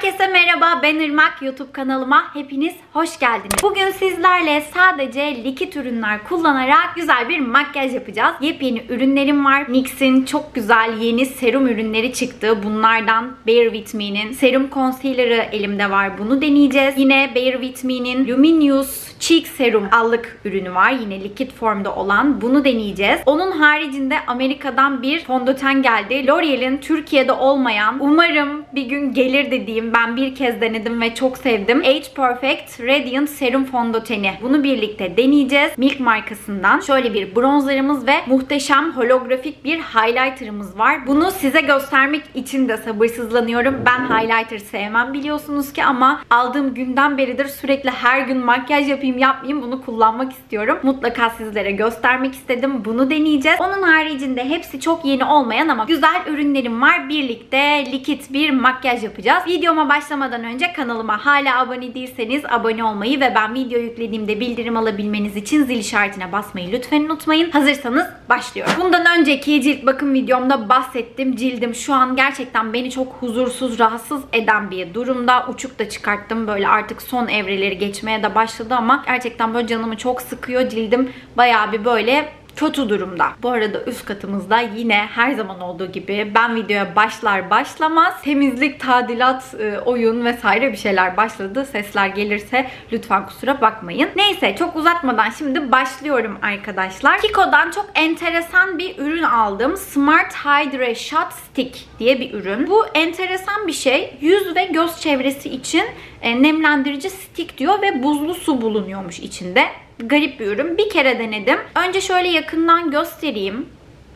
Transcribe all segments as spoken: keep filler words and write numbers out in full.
Herkese merhaba, ben Irmak. YouTube kanalıma hepiniz hoş geldiniz. Bugün sizlerle sadece likit ürünler kullanarak güzel bir makyaj yapacağız. Yepyeni ürünlerim var. N Y X'in çok güzel yeni serum ürünleri çıktı. Bunlardan Bare With Me'nin serum concealer'ı elimde var. Bunu deneyeceğiz. Yine Bare With Me'nin Luminous Cheek Serum allık ürünü var. Yine likit formda olan. Bunu deneyeceğiz. Onun haricinde Amerika'dan bir fondöten geldi. L'Oreal'in Türkiye'de olmayan, umarım bir gün gelir dediğim, ben bir kez denedim ve çok sevdim, Age Perfect Radiant Serum fondöteni. Bunu birlikte deneyeceğiz. Milk markasından. Şöyle bir bronzerımız ve muhteşem holografik bir highlighter'ımız var. Bunu size göstermek için de sabırsızlanıyorum. Ben highlighter sevmem biliyorsunuz ki, ama aldığım günden beridir sürekli her gün makyaj yapayım yapmayayım bunu kullanmak istiyorum. Mutlaka sizlere göstermek istedim. Bunu deneyeceğiz. Onun haricinde hepsi çok yeni olmayan ama güzel ürünlerim var. Birlikte likit bir makyaj yapacağız. Videoma başlamadan önce kanalıma hala abone değilseniz abone olmayı ve ben video yüklediğimde bildirim alabilmeniz için zil işaretine basmayı lütfen unutmayın. Hazırsanız başlıyorum. Bundan önceki cilt bakım videomda bahsettim. Cildim şu an gerçekten beni çok huzursuz, rahatsız eden bir durumda. Uçuk da çıkarttım. Böyle artık son evreleri geçmeye de başladı ama gerçekten böyle canımı çok sıkıyor. Cildim bayağı bir böyle kötü durumda. Bu arada üst katımızda yine her zaman olduğu gibi ben videoya başlar başlamaz temizlik, tadilat, oyun vesaire bir şeyler başladı. Sesler gelirse lütfen kusura bakmayın. Neyse, çok uzatmadan şimdi başlıyorum arkadaşlar. Kiko'dan çok enteresan bir ürün aldım. Smart Hydra Shot Stick diye bir ürün. Bu enteresan bir şey. Yüz ve göz çevresi için nemlendirici stick diyor ve buzlu su bulunuyormuş içinde. Garip bir ürün. Bir kere denedim. Önce şöyle yakından göstereyim.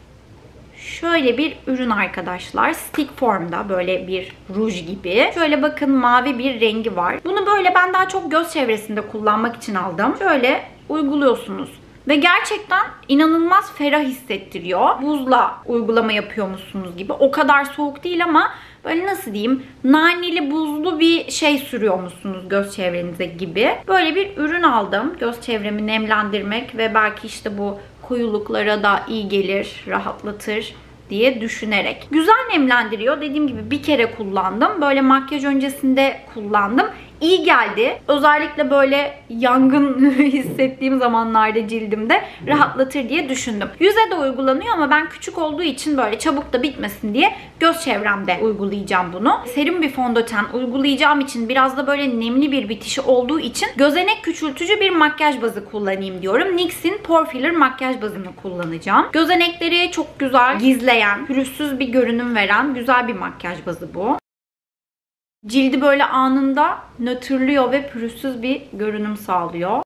Şöyle bir ürün arkadaşlar. Stick formda, böyle bir ruj gibi. Şöyle bakın, mavi bir rengi var. Bunu böyle ben daha çok göz çevresinde kullanmak için aldım. Şöyle uyguluyorsunuz. Ve gerçekten inanılmaz ferah hissettiriyor. Buzla uygulama yapıyormuşsunuz gibi. O kadar soğuk değil ama böyle nasıl diyeyim, naneli buzlu bir şey sürüyormuşsunuz göz çevrenize gibi. Böyle bir ürün aldım. Göz çevremi nemlendirmek ve belki işte bu koyuluklara da iyi gelir, rahatlatır diye düşünerek. Güzel nemlendiriyor. Dediğim gibi bir kere kullandım. Böyle makyaj öncesinde kullandım. İyi geldi. Özellikle böyle yangın hissettiğim zamanlarda cildimde rahatlatır diye düşündüm. Yüze de uygulanıyor ama ben küçük olduğu için böyle çabuk da bitmesin diye göz çevremde uygulayacağım bunu. Serum bir fondöten uygulayacağım için, biraz da böyle nemli bir bitişi olduğu için gözenek küçültücü bir makyaj bazı kullanayım diyorum. N Y X'in Pore Filler makyaj bazını kullanacağım. Gözenekleri çok güzel gizleyen, pürüzsüz bir görünüm veren güzel bir makyaj bazı bu. Cildi böyle anında nötrlüyor ve pürüzsüz bir görünüm sağlıyor.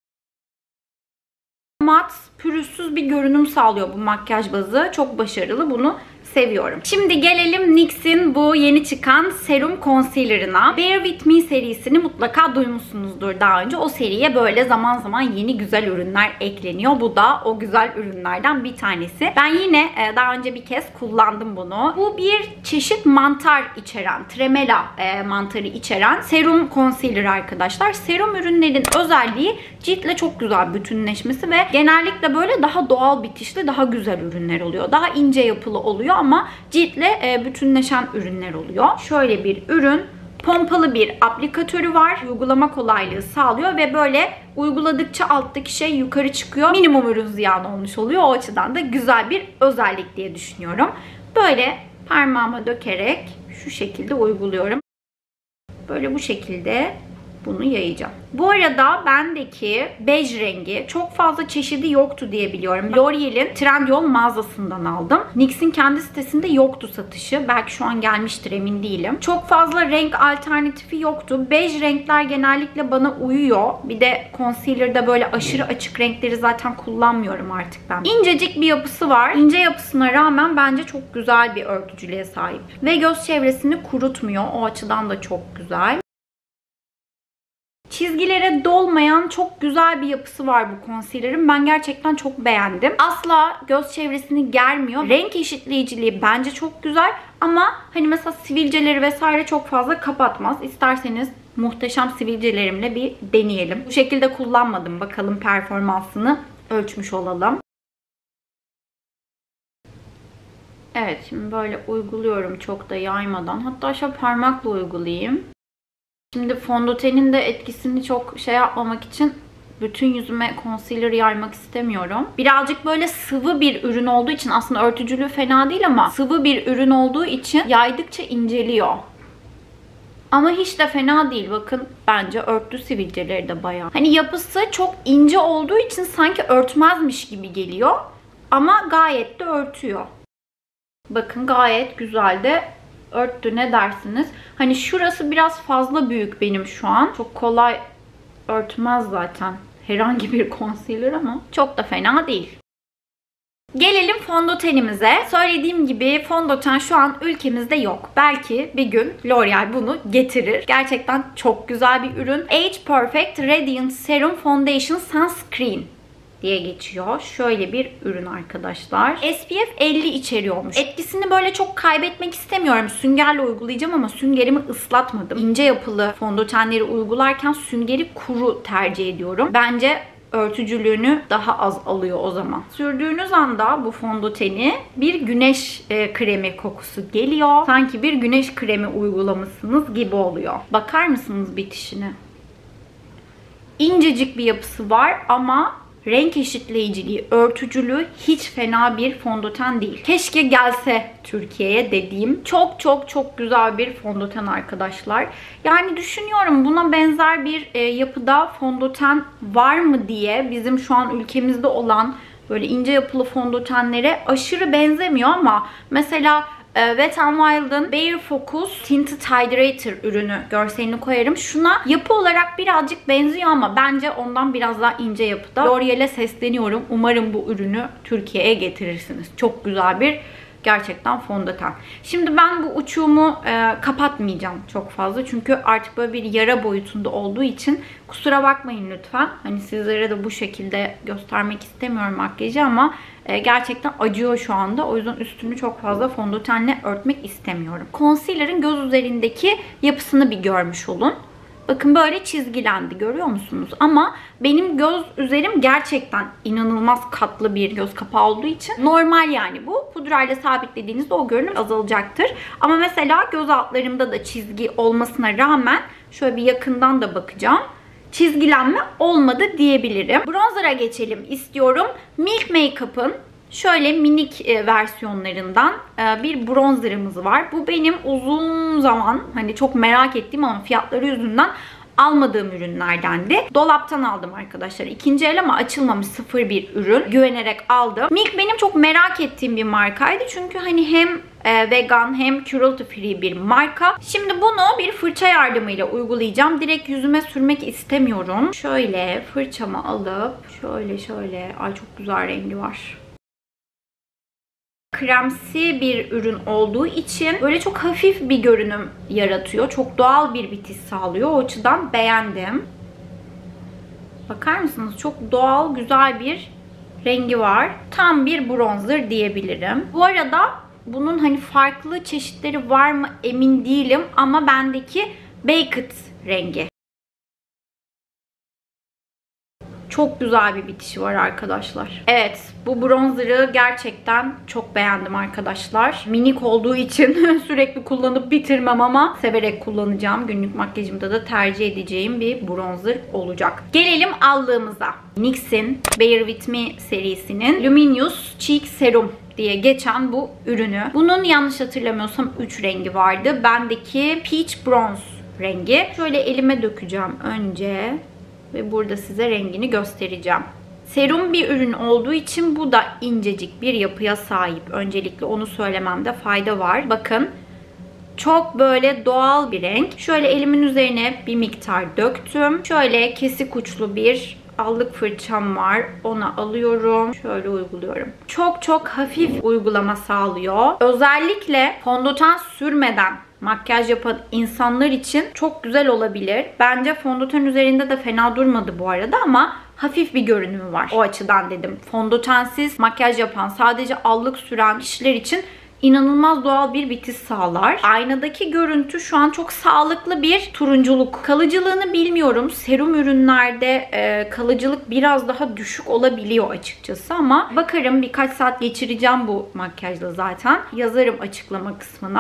Mat, pürüzsüz bir görünüm sağlıyor bu makyaj bazı. Çok başarılı. Bunu seviyorum. Şimdi gelelim N Y X'in bu yeni çıkan serum concealer'ına. Bare With Me serisini mutlaka duymuşsunuzdur daha önce. O seriye böyle zaman zaman yeni güzel ürünler ekleniyor. Bu da o güzel ürünlerden bir tanesi. Ben yine daha önce bir kez kullandım bunu. Bu bir çeşit mantar içeren, tremela mantarı içeren serum concealer arkadaşlar. Serum ürünlerin özelliği ciltle çok güzel bütünleşmesi ve genellikle böyle daha doğal bitişli, daha güzel ürünler oluyor. Daha ince yapılı oluyor ama ciltle bütünleşen ürünler oluyor. Şöyle bir ürün. Pompalı bir aplikatörü var. Uygulama kolaylığı sağlıyor ve böyle uyguladıkça alttaki şey yukarı çıkıyor. Minimum ürün ziyan olmuş oluyor. O açıdan da güzel bir özellik diye düşünüyorum. Böyle parmağıma dökerek şu şekilde uyguluyorum. Böyle bu şekilde bunu yayacağım. Bu arada bendeki bej rengi çok fazla çeşidi yoktu diye biliyorum. L'Oreal'in Trendyol mağazasından aldım. N Y X'in kendi sitesinde yoktu satışı. Belki şu an gelmiştir, emin değilim. Çok fazla renk alternatifi yoktu. Bej renkler genellikle bana uyuyor. Bir de concealer'da böyle aşırı açık renkleri zaten kullanmıyorum artık ben. İncecik bir yapısı var. İnce yapısına rağmen bence çok güzel bir örtücülüğe sahip. Ve göz çevresini kurutmuyor. O açıdan da çok güzel. Çizgilere dolmayan çok güzel bir yapısı var bu concealer'ın. Ben gerçekten çok beğendim. Asla göz çevresini germiyor. Renk eşitleyiciliği bence çok güzel ama hani mesela sivilceleri vesaire çok fazla kapatmaz. İsterseniz muhteşem sivilcelerimle bir deneyelim. Bu şekilde kullanmadım. Bakalım performansını ölçmüş olalım. Evet, şimdi böyle uyguluyorum çok da yaymadan. Hatta şöyle parmakla uygulayayım. Şimdi fondötenin de etkisini çok şey yapmamak için bütün yüzüme concealer yaymak istemiyorum. Birazcık böyle sıvı bir ürün olduğu için, aslında örtücülüğü fena değil ama sıvı bir ürün olduğu için yaydıkça inceliyor. Ama hiç de fena değil. Bakın, bence örttü sivilceleri de bayağı. Hani yapısı çok ince olduğu için sanki örtmezmiş gibi geliyor. Ama gayet de örtüyor. Bakın, gayet güzel de örttü. Ne dersiniz? Hani şurası biraz fazla büyük benim şu an. Çok kolay örtmez zaten herhangi bir concealer ama çok da fena değil. Gelelim fondötenimize. Söylediğim gibi fondöten şu an ülkemizde yok. Belki bir gün L'Oreal bunu getirir. Gerçekten çok güzel bir ürün. Age Perfect Radiant Serum Foundation Sunscreen diye geçiyor. Şöyle bir ürün arkadaşlar. S P F elli içeriyormuş. Etkisini böyle çok kaybetmek istemiyorum. Süngerle uygulayacağım ama süngerimi ıslatmadım. İnce yapılı fondötenleri uygularken süngeri kuru tercih ediyorum. Bence örtücülüğünü daha az alıyor o zaman. Sürdüğünüz anda bu fondöteni bir güneş e, kremi kokusu geliyor. Sanki bir güneş kremi uygulamışsınız gibi oluyor. Bakar mısınız bitişine? İncecik bir yapısı var ama renk eşitleyiciliği, örtücülüğü hiç fena bir fondöten değil. Keşke gelse Türkiye'ye dediğim çok çok çok güzel bir fondöten arkadaşlar. Yani düşünüyorum, buna benzer bir e, yapıda fondöten var mı diye. Bizim şu an ülkemizde olan böyle ince yapılı fondötenlere aşırı benzemiyor ama mesela Wet n Wild'ın Bare Focus Tinted Hydrator ürünü, görselini koyarım. Şuna yapı olarak birazcık benziyor ama bence ondan biraz daha ince yapıda. L'Oreal'e sesleniyorum. Umarım bu ürünü Türkiye'ye getirirsiniz. Çok güzel bir gerçekten fondöten. Şimdi ben bu uçuğumu e, kapatmayacağım çok fazla. Çünkü artık böyle bir yara boyutunda olduğu için kusura bakmayın lütfen. Hani sizlere de bu şekilde göstermek istemiyorum makyajı ama e, gerçekten acıyor şu anda. O yüzden üstünü çok fazla fondötenle örtmek istemiyorum. Concealer'ın göz üzerindeki yapısını bir görmüş olun. Bakın böyle çizgilendi, görüyor musunuz? Ama benim göz üzerim gerçekten inanılmaz katlı bir göz kapağı olduğu için normal yani bu. Pudrayla sabitlediğinizde o görünüm azalacaktır. Ama mesela göz altlarımda da çizgi olmasına rağmen şöyle bir yakından da bakacağım. Çizgilenme olmadı diyebilirim. Bronzer'a geçelim istiyorum. Milk Makeup'ın şöyle minik versiyonlarından bir bronzerımız var. Bu benim uzun zaman hani çok merak ettiğim ama fiyatları yüzünden almadığım ürünlerdendi. Dolaptan aldım arkadaşlar. İkinci el ama açılmamış sıfır bir ürün. Güvenerek aldım. Milk benim çok merak ettiğim bir markaydı. Çünkü hani hem vegan hem cruelty free bir marka. Şimdi bunu bir fırça yardımıyla uygulayacağım. Direkt yüzüme sürmek istemiyorum. Şöyle fırçamı alıp şöyle şöyle. Ay çok güzel rengi var. Kremsi bir ürün olduğu için böyle çok hafif bir görünüm yaratıyor. Çok doğal bir bitiş sağlıyor. O açıdan beğendim. Bakar mısınız? Çok doğal, güzel bir rengi var. Tam bir bronzer diyebilirim. Bu arada bunun hani farklı çeşitleri var mı emin değilim ama bendeki Baked rengi. Çok güzel bir bitişi var arkadaşlar. Evet, bu bronzer'ı gerçekten çok beğendim arkadaşlar. Minik olduğu için sürekli kullanıp bitirmem ama severek kullanacağım. Günlük makyajımda da tercih edeceğim bir bronzer olacak. Gelelim allığımıza. N Y X'in Bare With Me serisinin Luminous Cheek Serum diye geçen bu ürünü. Bunun yanlış hatırlamıyorsam üç rengi vardı. Bendeki Peach Bronze rengi. Şöyle elime dökeceğim önce. Ve burada size rengini göstereceğim. Serum bir ürün olduğu için bu da incecik bir yapıya sahip. Öncelikle onu söylememde fayda var. Bakın çok böyle doğal bir renk. Şöyle elimin üzerine bir miktar döktüm. Şöyle kesik uçlu bir allık fırçam var. Onu alıyorum. Şöyle uyguluyorum. Çok çok hafif uygulama sağlıyor. Özellikle fondöten sürmeden makyaj yapan insanlar için çok güzel olabilir. Bence fondöten üzerinde de fena durmadı bu arada ama hafif bir görünümü var. O açıdan dedim. Fondötensiz makyaj yapan, sadece allık süren kişiler için inanılmaz doğal bir bitiş sağlar. Aynadaki görüntü şu an çok sağlıklı bir turunculuk. Kalıcılığını bilmiyorum. Serum ürünlerde e, kalıcılık biraz daha düşük olabiliyor açıkçası ama bakarım, birkaç saat geçireceğim bu makyajla zaten. Yazarım açıklama kısmına.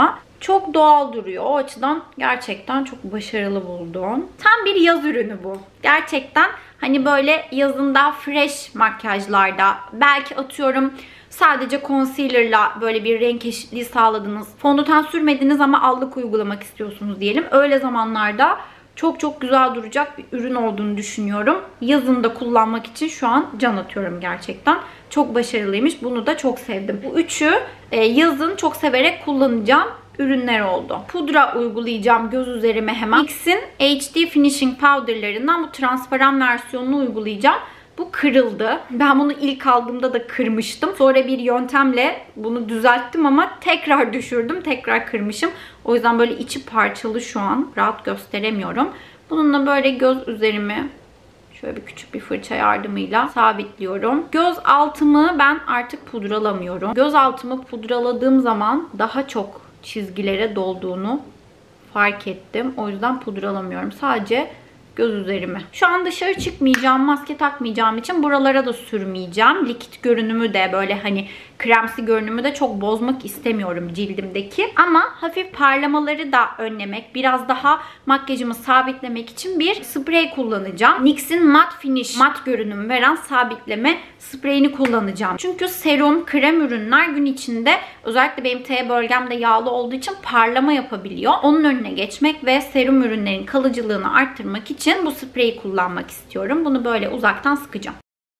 Çok doğal duruyor. O açıdan gerçekten çok başarılı buldum. Tam bir yaz ürünü bu. Gerçekten hani böyle yazın daha fresh makyajlarda, belki atıyorum sadece concealer'la böyle bir renk eşitliği sağladınız. Fondöten sürmediniz ama allık uygulamak istiyorsunuz diyelim. Öyle zamanlarda çok çok güzel duracak bir ürün olduğunu düşünüyorum. Yazın da kullanmak için şu an can atıyorum gerçekten. Çok başarılıymış. Bunu da çok sevdim. Bu üçü yazın çok severek kullanacağım ürünler oldu. Pudra uygulayacağım göz üzerime hemen. N Y X'in H D Finishing Powder'larından bu transparan versiyonunu uygulayacağım. Bu kırıldı. Ben bunu ilk aldığımda da kırmıştım. Sonra bir yöntemle bunu düzelttim ama tekrar düşürdüm. Tekrar kırmışım. O yüzden böyle içi parçalı şu an. Rahat gösteremiyorum. Bununla böyle göz üzerimi şöyle bir küçük bir fırça yardımıyla sabitliyorum. Göz altımı ben artık pudralamıyorum. Göz altımı pudraladığım zaman daha çok çizgilere dolduğunu fark ettim. O yüzden pudralamıyorum. Sadece göz üzerime. Şu an dışarı çıkmayacağım, maske takmayacağım için buralara da sürmeyeceğim. Likit görünümü de böyle hani kremsi görünümü de çok bozmak istemiyorum cildimdeki. Ama hafif parlamaları da önlemek, biraz daha makyajımı sabitlemek için bir sprey kullanacağım. N Y X'in Matte Finish, mat görünüm veren sabitleme spreyini kullanacağım. Çünkü serum, krem ürünler gün içinde özellikle benim T bölgemde yağlı olduğu için parlama yapabiliyor. Onun önüne geçmek ve serum ürünlerin kalıcılığını arttırmak için bu spreyi kullanmak istiyorum. Bunu böyle uzaktan sıkacağım.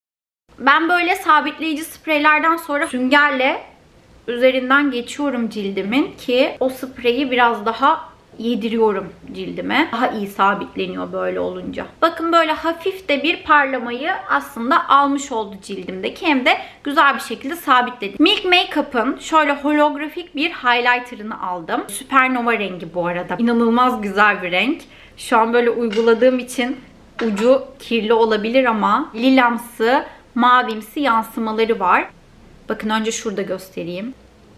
Ben böyle sabitleyici spreylerden sonra süngerle üzerinden geçiyorum cildimin ki o spreyi biraz daha yediriyorum cildime. Daha iyi sabitleniyor böyle olunca. Bakın böyle hafif de bir parlamayı aslında almış oldu cildimdeki. Hem de güzel bir şekilde sabitledim. Milk Makeup'ın şöyle holografik bir highlighter'ını aldım. Supernova rengi bu arada. İnanılmaz güzel bir renk. Şu an böyle uyguladığım için ucu kirli olabilir ama lilamsı, mavimsi yansımaları var. Bakın önce şurada göstereyim.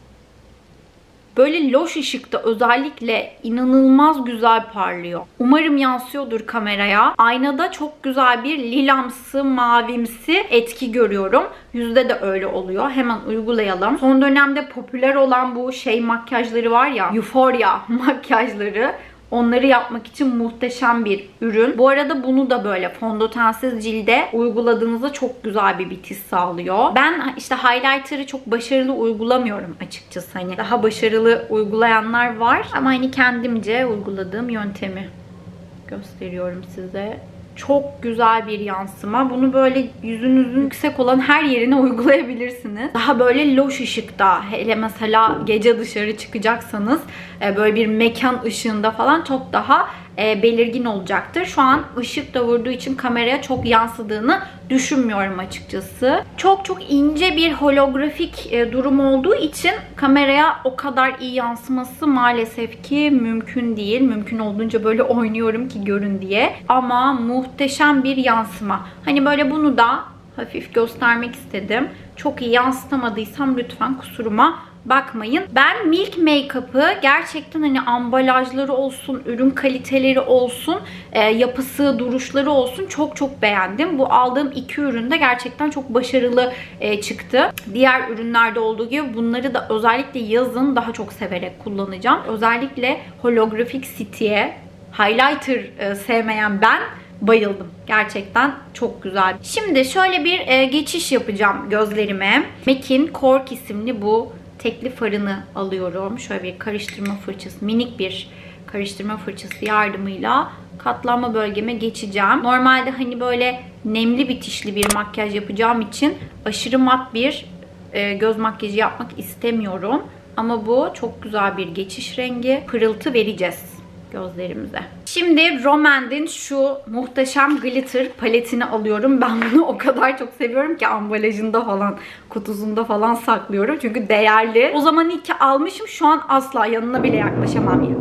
Böyle loş ışıkta özellikle inanılmaz güzel parlıyor. Umarım yansıyordur kameraya. Aynada çok güzel bir lilamsı, mavimsi etki görüyorum. Yüzde de öyle oluyor. Hemen uygulayalım. Son dönemde popüler olan bu şey makyajları var ya, Euphoria makyajları. Onları yapmak için muhteşem bir ürün. Bu arada bunu da böyle fondötensiz cilde uyguladığınızda çok güzel bir bitiş sağlıyor. Ben işte highlighter'ı çok başarılı uygulamıyorum açıkçası. Hani daha başarılı uygulayanlar var. Ama hani kendimce uyguladığım yöntemi gösteriyorum size. Çok güzel bir yansıma. Bunu böyle yüzünüzün yüksek olan her yerine uygulayabilirsiniz. Daha böyle loş ışıkta, hele mesela gece dışarı çıkacaksanız böyle bir mekan ışığında falan çok daha belirgin olacaktır. Şu an ışık da vurduğu için kameraya çok yansıdığını düşünmüyorum açıkçası. Çok çok ince bir holografik durum olduğu için kameraya o kadar iyi yansıması maalesef ki mümkün değil. Mümkün olduğunca böyle oynuyorum ki görün diye. Ama muhteşem bir yansıma. Hani böyle bunu da hafif göstermek istedim. Çok iyi yansıtamadıysam lütfen kusuruma bakmayın. Ben Milk Makeup'ı gerçekten hani ambalajları olsun, ürün kaliteleri olsun, e, yapısı, duruşları olsun çok çok beğendim. Bu aldığım iki ürün de gerçekten çok başarılı e, çıktı. Diğer ürünlerde olduğu gibi bunları da özellikle yazın daha çok severek kullanacağım. Özellikle holografik City'ye, highlighter e, sevmeyen ben bayıldım. Gerçekten çok güzel. Şimdi şöyle bir e, geçiş yapacağım gözlerime. M A C'in Cork isimli bu tekli farını alıyorum. Şöyle bir karıştırma fırçası, minik bir karıştırma fırçası yardımıyla katlanma bölgeme geçeceğim. Normalde hani böyle nemli bitişli bir makyaj yapacağım için aşırı mat bir e, göz makyajı yapmak istemiyorum. Ama bu çok güzel bir geçiş rengi. Pırıltı vereceğiz gözlerimize. Şimdi Romand'in şu muhteşem glitter paletini alıyorum. Ben bunu o kadar çok seviyorum ki ambalajında falan, kutusunda falan saklıyorum. Çünkü değerli. O zaman iyi ki almışım. Şu an asla yanına bile yaklaşamam ya.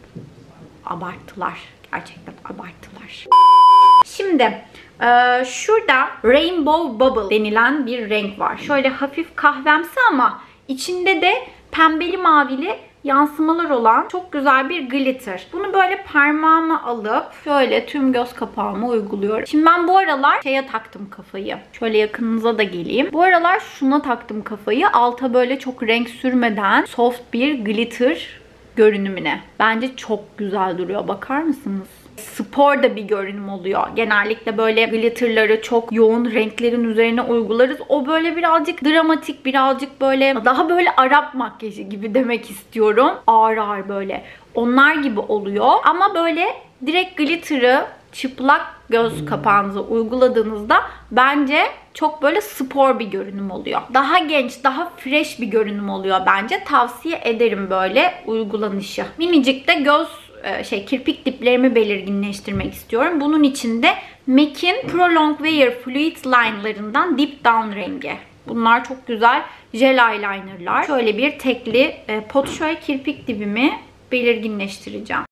Abarttılar. Gerçekten abarttılar. Şimdi e, şurada Rainbow Bubble denilen bir renk var. Şöyle hafif kahvemsi ama içinde de pembeli mavili yansımalar olan çok güzel bir glitter. Bunu böyle parmağıma alıp şöyle tüm göz kapağıma uyguluyorum. Şimdi ben bu aralar şeye taktım kafayı. Şöyle yakınınıza da geleyim. Bu aralar şuna taktım kafayı. Alta böyle çok renk sürmeden soft bir glitter görünümüne. Bence çok güzel duruyor. Bakar mısınız? Spor da bir görünüm oluyor. Genellikle böyle glitterları çok yoğun renklerin üzerine uygularız. O böyle birazcık dramatik, birazcık böyle daha böyle Arap makyajı gibi demek istiyorum. Ağır ağır böyle. Onlar gibi oluyor. Ama böyle direkt glitter'ı çıplak göz kapağınıza uyguladığınızda bence çok böyle spor bir görünüm oluyor. Daha genç, daha fresh bir görünüm oluyor bence. Tavsiye ederim böyle uygulanışı. Minicik de göz şey kirpik diplerimi belirginleştirmek istiyorum. Bunun için de M A C'in Pro Longwear Fluid Line'larından Deep Down rengi. Bunlar çok güzel jel eyelinerlar. Şöyle bir tekli pot şöyle kirpik dibimi belirginleştireceğim.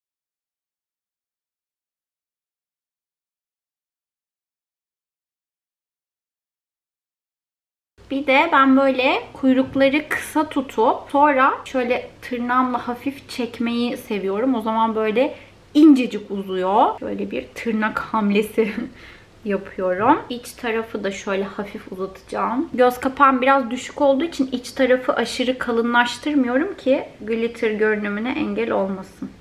Bir de ben böyle kuyrukları kısa tutup sonra şöyle tırnağımla hafif çekmeyi seviyorum. O zaman böyle incecik uzuyor. Şöyle bir tırnak hamlesi yapıyorum. İç tarafı da şöyle hafif uzatacağım. Göz kapağım biraz düşük olduğu için iç tarafı aşırı kalınlaştırmıyorum ki glitter görünümüne engel olmasın.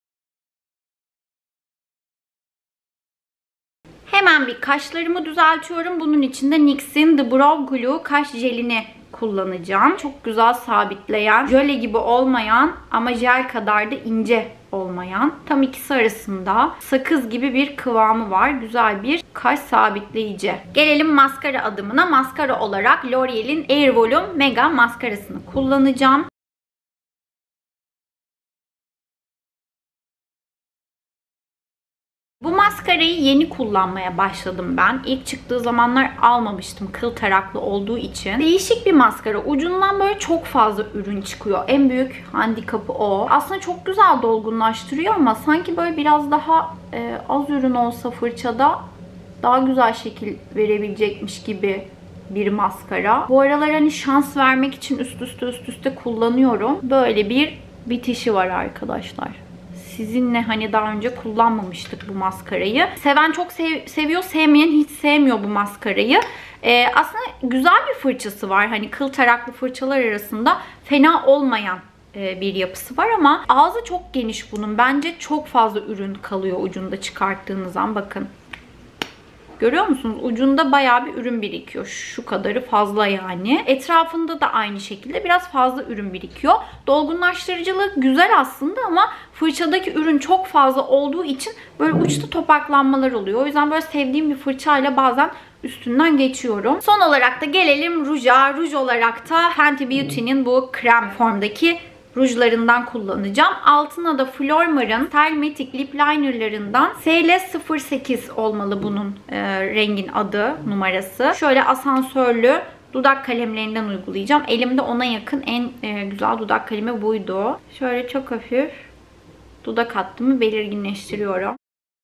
Hemen bir kaşlarımı düzeltiyorum. Bunun için de N Y X'in The Brow Glue kaş jelini kullanacağım. Çok güzel sabitleyen, jöle gibi olmayan ama jel kadar da ince olmayan. Tam ikisi arasında sakız gibi bir kıvamı var. Güzel bir kaş sabitleyici. Gelelim maskara adımına. Maskara olarak L'Oreal'in Air Volume Mega maskarasını kullanacağım. Bu maskarayı yeni kullanmaya başladım ben. İlk çıktığı zamanlar almamıştım kıl taraklı olduğu için. Değişik bir maskara. Ucundan böyle çok fazla ürün çıkıyor. En büyük handikapı o. Aslında çok güzel dolgunlaştırıyor ama sanki böyle biraz daha e, az ürün olsa fırçada daha güzel şekil verebilecekmiş gibi bir maskara. Bu aralar hani şans vermek için üst üste üst üste kullanıyorum. Böyle bir bitişi var arkadaşlar. Sizinle hani daha önce kullanmamıştık bu maskarayı. Seven çok sev seviyor, sevmeyen hiç sevmiyor bu maskarayı. Ee, aslında güzel bir fırçası var. Hani kıl taraklı fırçalar arasında fena olmayan e, bir yapısı var ama ağzı çok geniş bunun. Bence çok fazla ürün kalıyor ucunda çıkarttığınız an. Bakın. Görüyor musunuz? Ucunda bayağı bir ürün birikiyor. Şu kadarı fazla yani. Etrafında da aynı şekilde biraz fazla ürün birikiyor. Dolgunlaştırıcılığı güzel aslında ama fırçadaki ürün çok fazla olduğu için böyle uçta topaklanmalar oluyor. O yüzden böyle sevdiğim bir fırçayla bazen üstünden geçiyorum. Son olarak da gelelim ruja. Ruj olarak da Fenty Beauty'nin bu krem formdaki rujlarından kullanacağım. Altına da Flormar'ın Style Matic Lip Liner'larından S L sıfır sekiz olmalı bunun e, rengin adı, numarası. Şöyle asansörlü dudak kalemlerinden uygulayacağım. Elimde ona yakın en e, güzel dudak kalemi buydu. Şöyle çok hafif dudak hattımı belirginleştiriyorum.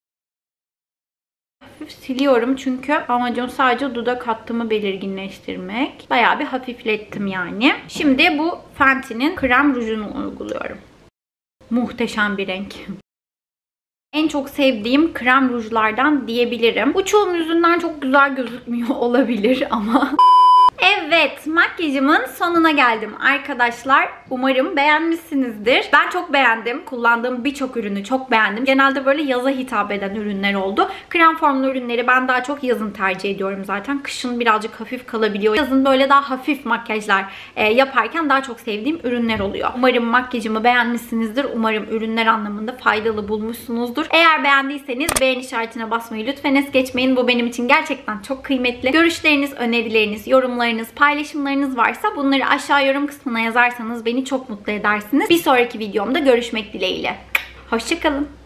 Hafif siliyorum çünkü amacım sadece dudak hattımı belirginleştirmek. Bayağı bir hafiflettim yani. Şimdi bu Fenty'nin krem rujunu uyguluyorum. Muhteşem bir renk. En çok sevdiğim krem rujlardan diyebilirim. Bu çoğunun yüzünden çok güzel gözükmüyor olabilir ama... Evet, makyajımın sonuna geldim arkadaşlar. Umarım beğenmişsinizdir. Ben çok beğendim. Kullandığım birçok ürünü çok beğendim. Genelde böyle yaza hitap eden ürünler oldu. Krem formlu ürünleri ben daha çok yazın tercih ediyorum zaten. Kışın birazcık hafif kalabiliyor. Yazın böyle daha hafif makyajlar e, yaparken daha çok sevdiğim ürünler oluyor. Umarım makyajımı beğenmişsinizdir. Umarım ürünler anlamında faydalı bulmuşsunuzdur. Eğer beğendiyseniz beğen işaretine basmayı lütfen es geçmeyin. Bu benim için gerçekten çok kıymetli. Görüşleriniz, önerileriniz, yorumlarınız, paylaşımlarınız varsa bunları aşağı yorum kısmına yazarsanız beni çok mutlu edersiniz. Bir sonraki videomda görüşmek dileğiyle. Hoşça kalın.